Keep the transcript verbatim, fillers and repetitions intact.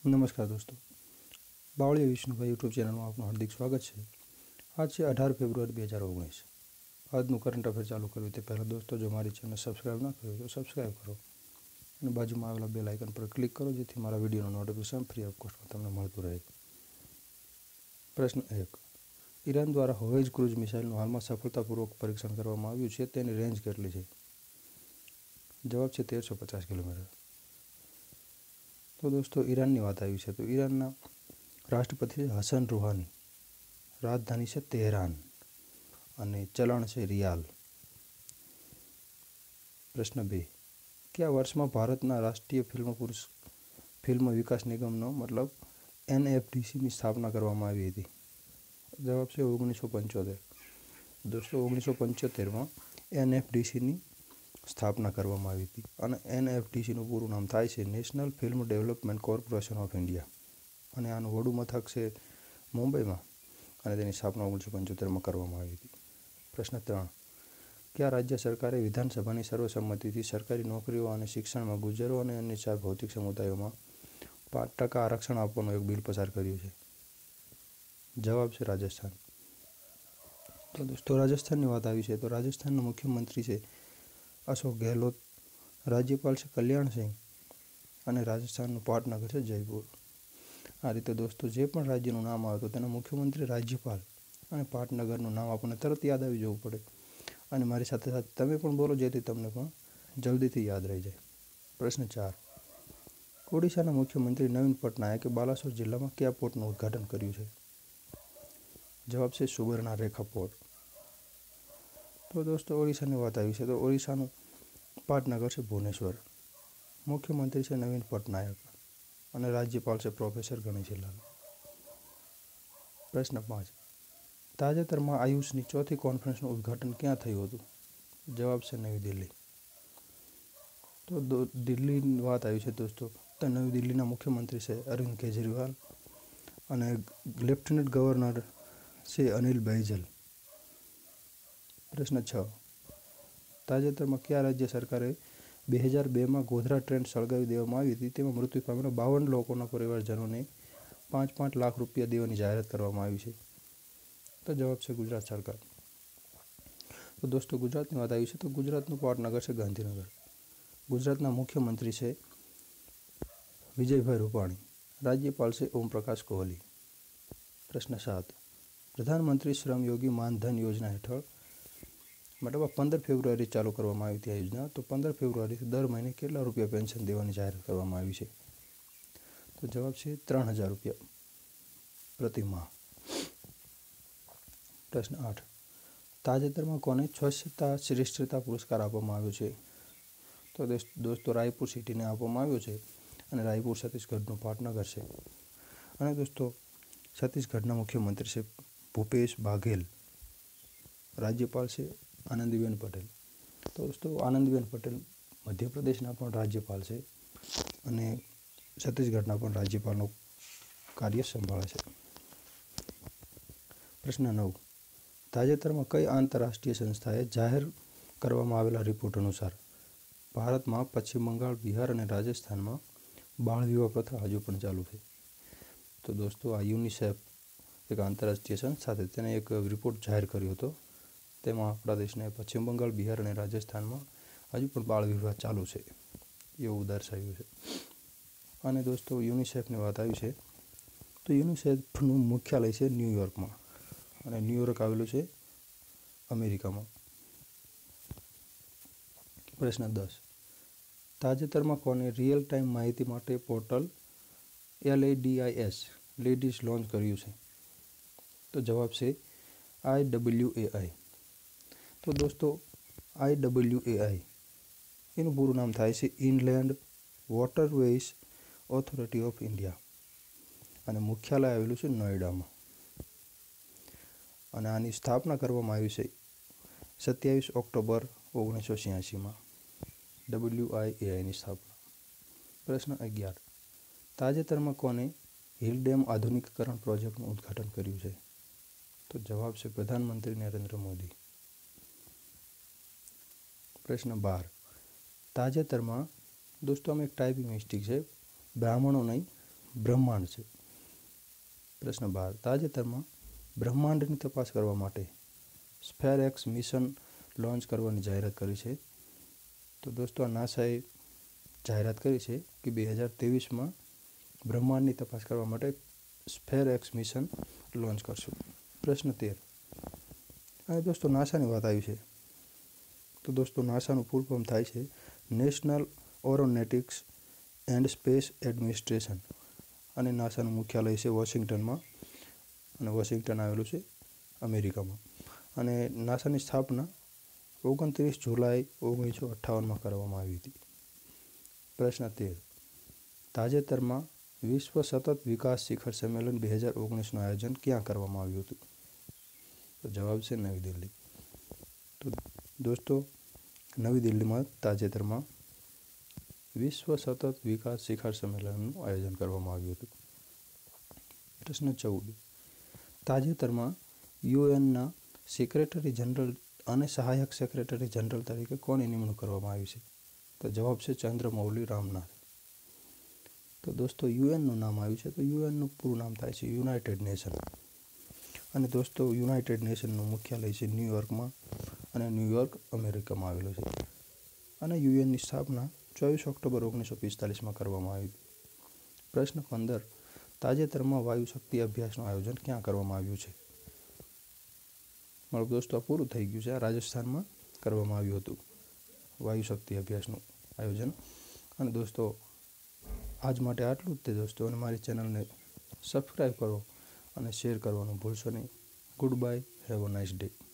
नमस्कार दोस्तों, बावळिया Vishnubhai YouTube channel में आपનું हार्दिक स्वागत है। आज છે अठार फेब्रुआरी બે હજાર ઓગણીસ। આજનું કરંટ અફેર ચાલુ કર્યું તે પહેલાં દોસ્તો જો મારી ચેનલ સબસ્ક્રાઈબ ના કર્યું તો સબસ્ક્રાઈબ કરો અને બાજુમાં આવેલા બેલ આઇકન પર ક્લિક કરો જેથી મારા વિડીયોનો નોટિફિકેશન ફ્રી ઓફ કોસ્ટમાં તમને મળતું રહે। પ્રશ્ન એક, ઈરાન દ્વારા હોવેજ ક્રૂઝ મિસાઇલનું હાલમાં સફળતાપૂર્વક પરીક્ષણ કરવામાં આવ્યું છે, તેની રેન્જ કેટલી છે? જવાબ છે તેરસો પચાસ કિલોમીટર। तो दोस्तों ईरान की बात आई है तो ईरान राष्ट्रपति हसन रूहानी, राजधानी है तेहरान और चलन है रियाल। प्रश्न बे, क्या वर्ष में भारत राष्ट्रीय फिल्म पुरुष फिल्म विकास निगम नो मतलब एन एफ डी सी की स्थापना करवामां आवी हती? जवाब से ओगनीस सौ पंचोतेर। दोस्तों ओगनीस सौ पंचोतेर में एन एफ डी सी की स्थापना करवामां आवी हती अने एन एफ डी सी નું પૂરું નામ થાય છે national film development corporation of India અને આનું વડું મથક છે મુંબઈમાં અને તેની સ્થાપના ઓગણીસો પંચોતેરમાં કરવામાં આવી હતી। પ્રશ્ન ત્રણ, क्या राज्य सरकारे विधानसभाની સર્વસંમતિથી સરકારી નોકરીઓ અને શિક્ષણમાં ગુજરો અને અન્ય ચાર ભૌતિક સમુદાયોમાં પાંચ ટકા આરક્ષણ આપવાનું એક બિલ પસાર કર્યું છે? જવાબ છે રાજસ્થાન। તો દોસ્તો રાજસ્થાનની વાત આવી છે તો રાજસ્થાનના મુખ્યમંત્રી છે अशोक गहलोत, राज्यपाल से कल्याण सिंह और राजस्थान पाटनगर से जयपुर। आ रीते दोस्तों जे पण राज्यનું नाम આવે તો તેના મુખ્યમંત્રી રાજ્યપાલ અને પાટનગરનું નામ આપણને તરત યાદ આવી જવું પડે અને મારી સાથે સાથે તમે પણ બોલો જેથી તમને પણ જલ્દીથી યાદ રહી જાય। પ્રશ્ન ચાર, ઓડિશાના મુખ્યમંત્રી નવીન પટનાયકે બાલાસોર જિલ્લામાં કયા પોર્ટનું ઉદ્ઘાટન કર્યું છે? જવાબ છે સુબર્ણા રેખા પોર્ટ। तो दोस्तों ओडिशा की बात आई है तो ओडिशा पाटनगर से भुवनेश्वर, मुख्यमंत्री से नवीन पटनायक और राज्यपाल से प्रोफेसर गणेशीलाल। प्रश्न पांच, ताजेतर में आयुष की चौथी कॉन्फ्रेंस उद्घाटन क्या थयुं हतुं? जवाब से नवी दिल्ली। तो दिल्ली की बात आई है दोस्तों तो नवी दिल्ली मुख्यमंत्री से अरविंद केजरीवाल और लेफ्टनंट गवर्नर से अनिल बैजल। प्रश्न छ, ताजेतर में क्या राज्य सरकारे બે હજાર બે में गोधरा ट्रेन सळगावी देवामां आवी हती तेमां मृत्यु पामेला बावन लोकोना परिवारजनोने पांच पांच लाख रुपया देवानी जाहेरात करवामां आवी छे? तो जवाब है गुजरात सरकार। तो दोस्तों गुजरात की बात आई है तो गुजरातनुं पाटनगर से गांधीनगर, गुजरातना मुख्यमंत्री से विजयभाई रूपाणी, राज्यपाल से ओम प्रकाश कोहली। प्रश्न सात, प्रधानमंत्री श्रम योगी मानधन योजना हेठळ मतलब पंदर फेब्रुआरी चालू करवामां आवी हती आ योजना तो पंदर फेब्रुआरी दर महीने केटला रुपया पेन्शन देवानी जाहेरात करवामां आवी छे? तो जवाब है त्रण हज़ार रुपया प्रति माह। प्रश्न आठ, ताजेतर में कोने स्वच्छता श्रेष्ठता पुरस्कार आपवामां आव्यो छे? तो दोस्तों रायपुर सिटी ने आपवामां आव्यो छे अने रायपुर छत्तीसगढ़ पाटनगर से। अने दोस्तों छत्तीसगढ़ना मुख्यमंत्री से भूपेश बाघेल, राज्यपाल से आनंदीबेन पटेल। तो दोस्तों आनंदीबेन पटेल मध्य प्रदेशना पण राज्यपाल है अने छत्तीसगढ़ना पण राज्यपालનું कार्य संभाळे छे। प्रश्न नौ, ताजेतरमां कई आंतरराष्ट्रीय संस्थाए जाहेर करवामां आवेला रिपोर्ट अनुसार भारत में पश्चिम बंगाल, बिहार और राजस्थान में बाळ विवाह प्रथा हजू पण चालू है? तो दोस्तों आ यूनिसेफ एक आंतरराष्ट्रीय संस्था है तेने एक रिपोर्ट जाहिर कर्यो हतो तेमां आपणा देशने पश्चिम बंगाल, बिहार और राजस्थान में हजू पण बाळ विवाह चालू है एवुं दर्शाव्युं छे। अने दोस्तों यूनिसेफनी वात आवी छे तो यूनिसेफनुं मुख्यालय है न्यूयॉर्क में और न्यूयॉर्क आवेलुं छे अमेरिका में। प्रश्न दस, ताजेतर में कोने रियल टाइम माहिती माटे portal L A D I S ladies launch कर्युं छे? तो जवाब से आई डबल्यू ए आई। तो दोस्तों आई डबल्यू ए आई एनुं पूरुं नाम थाय छे inland waterways authority of India और मुख्यालय आवेलुं छे नोएडा में और आनी स्थापना करवामां आवी छे सत्यावीस ऑक्टोबर ओगनीस सौ छियासी में डबल्यू आई ए आई की स्थापना। प्रश्न अगियार, ताजेतर में कोने हिल डेम आधुनिकीकरण प्रोजेक्टનું उद्घाटन कर्युं छे? तो जवाब से प्रधानमंत्री नरेंद्र मोदी। प्रश्न बार, ताजेतर में दोस्तों में एक टाइपिंग मिस्टेक है, ब्राह्मणों नहीं બ્રહ્માંડ છે? પ્રશ્ન બાર, તાજેતરમાં બ્રહ્માંડની તપાસ કરવા માટે સ્ફેરએક્સ મિશન લોન્ચ કરવાની જાહેરાત કરી છે. તો દોસ્તો આ નાસાએ જાહેરાત કરી છે કે બે હજાર ત્રેવીસમાં બ્રહ્માંડની તપાસ કરવા માટે સ્ફેરએક્સ મિશન લોન્ચ કરશું. પ્રશ્ન તેર, અને દોસ્તો નાસાની વાત આવી છે. તો દોસ્તો નાસાનું ફૂલ ફોર્મ થાય છે national aeronautics and space administration, અને નાસાનું મુખ્યાલય છે વોશિંગ્ટનમાં, અને વોશિંગ્ટન આવેલું છે અમેરિકામાં. અને નાસાની સ્થાપના ઓગણત્રીસ જુલાઈ ઓગણીસો અઠ્ઠાવનમાં કરવામાં આવી હતી. પ્રશ્ન તેર, તાજેતરમાં વિશ્વ સતત વિકાસ શિખર સંમેલન બે હજાર ઓગણીસનું આયોજન ક્યાં કરવામાં આવ્યું હતું? તો જવાબ છે નવી દિલ્હી. તો દોસ્તો નવી દિલ્હીમાં તાજેતરમાં વિશ્વ સતત વિકાસ શિખર સંમેલનનું આયોજન કરવામાં આવ્યું હતું. પ્રશ્ન ચૌદ, તાજેતરમાં યુએનના સેક્રેટરી જનરલ અને સહાયક સેક્રેટરી જનરલ તરીકે કોની નિમણૂક કરવામાં આવી છે? તો જવાબ છે ચંદ્રમૌલી રામનાથ. તો દોસ્તો યુએનનું નામ આવ્યું છે, તો યુએનનું પૂરું નામ થાય છે યુનાઇટેડ નેશન. અને દોસ્તો યુનાઇટેડ નેશનનું મુખ્યાલય છે ન્યૂયોર્કમાં, અને ન્યૂયોર્ક અમેરિકામાં આવેલું છે. અને યુએનની સ્થાપના ચોવીસ ઓક્ટોબર ઓગણીસો પિસ્તાલીસમાં કરવામાં આવી. પ્રશ્ન પંદર, તાજેતરમાં વાયુ શક્તિ અભ્યાસનું આયોજન ક્યાં કરવામાં આવ્યું છે? મારું દોસ્તો આ પૂરું થઈ ગયું છે. આ રાજસ્થાનમાં કરવામાં આવ્યું હતું વાયુ શક્તિ અભ્યાસનું આયોજન. અને દોસ્તો આજ માટે આટલું જ તે દોસ્તો, અને મારી ચેનલને સબસ્ક્રાઈબ કરો અને શેર કરવાનું ભૂલશો નહીં. Goodbye, have a nice day.